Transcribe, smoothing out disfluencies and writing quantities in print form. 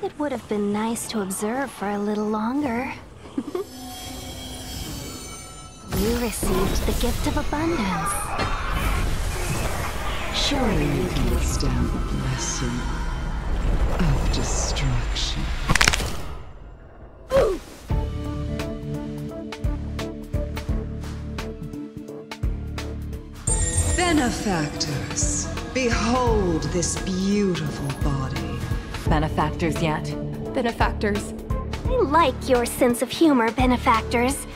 It would have been nice to observe for a little longer. You received the gift of abundance. Surely you can withstand the blessing of destruction. Benefactors, behold this beautiful body. Benefactors yet? Benefactors. I like your sense of humor, benefactors.